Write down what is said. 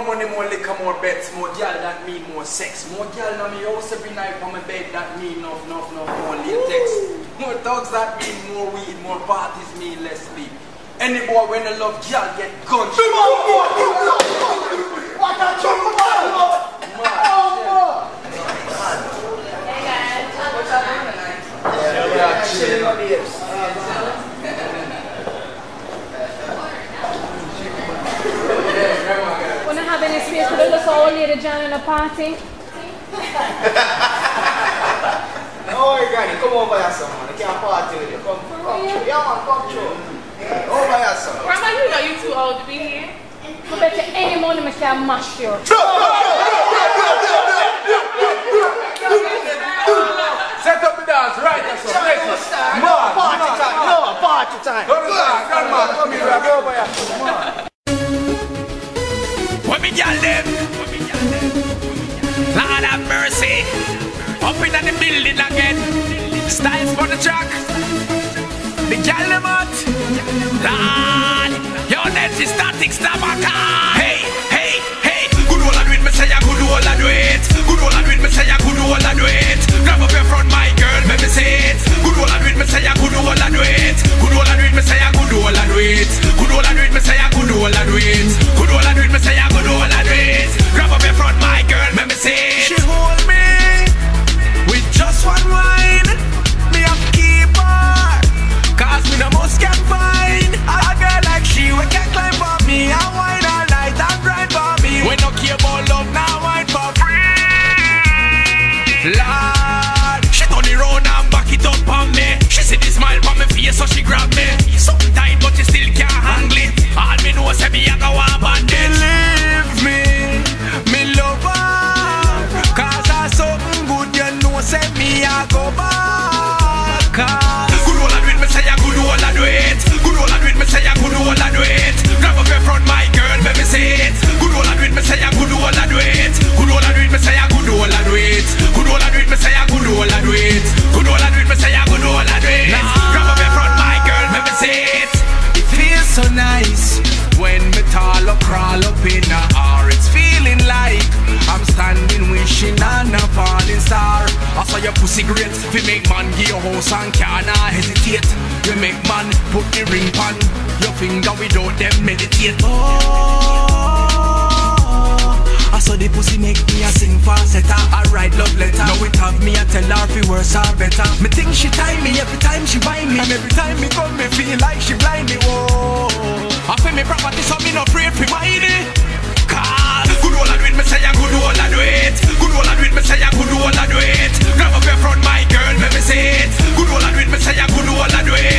money, more liquor, more bets, more girl, that mean more sex. More girl on me house every night on my bed, that mean enough, more latex. More dogs, that mean more weed, more parties mean less sleep. Any boy when I love girl get guns. What a trouble, Wanna have any space for the little old lady joining the party? Oh, Granny, come over here, son, man. I can't party with you. Come through. Yeah, man, come through. Over here, son. Grandma, you know you're too old to be here. I bet you any money I can mash you. Set up the dance, right there, son. Party time. No, party time. Grandma, come here, go over here. What me y'all them? Lord have mercy. Up in the building again. Styles for the track. The y'all them out. Lord, your net is static, stabaka. Hey, hey, hey. Good old and with me say a good old and do it. Good old and with me say a good old and do it. Grab up your front, my girl, let me say it. Good old and with me say a good old and do it. Good old and with me say a good old and do it. Good old and with me say a good old and do it. Good old and with me say a good old and do it. Grab up your front, my girl, let me say it. She hold me with just one wine. Me have to keep her, cause me no most can find a girl like she we can climb for me and wine all night and grind for me. We no care about love, now wine for free. Lord, she turn it round and back it up on me. She see the smile on my face so she grab me. Something tight but she still can't handle it. All me know say me a go a bandit. Believe me love her, cause I something good you know say me a go back. Good old and with me say a good old and do it. Good old and with me say a good old and do it. Grab up your front, my girl, let me say it. Good old and with me say a good old and do it. Good old and with me say a good old and do it. Good old and with me say a good old and do it. Good old and with me say a good old and do it. Grab up your front, my girl, let me say it. It feels so nice when me tall up, crawl up in the air. It's feeling like I'm standing wishing on a falling star. I saw your pussy great. We make man give your house and can't hesitate. We make man put the ring pan your finger without them meditate. I saw the pussy make me a sing falsetto. I write love letter. Now it have me a tell her if it worse or better. Me think she tie me every time she buy me. And every time me come me feel like she blind me. Whoa. I feel me property so me no afraid for money. Cause good old and with me say a good old and do it. Good old and with me say a good old and do it. Grab up your front, my girl, let me say it. Good old and with me say a good old and do it.